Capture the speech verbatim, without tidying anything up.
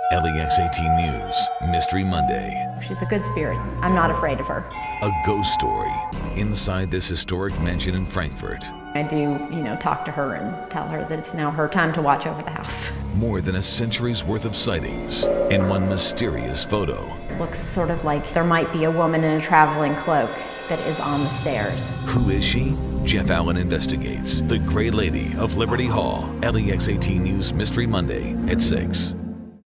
L E X eighteen News, Mystery Monday. She's a good spirit. I'm not afraid of her. A ghost story inside this historic mansion in Frankfort. I do, you know, talk to her and tell her that it's now her time to watch over the house. More than a century's worth of sightings in one mysterious photo. It looks sort of like there might be a woman in a traveling cloak that is on the stairs. Who is she? Jeff Allen investigates. The Gray Lady of Liberty Hall. L E X eighteen News, Mystery Monday at six.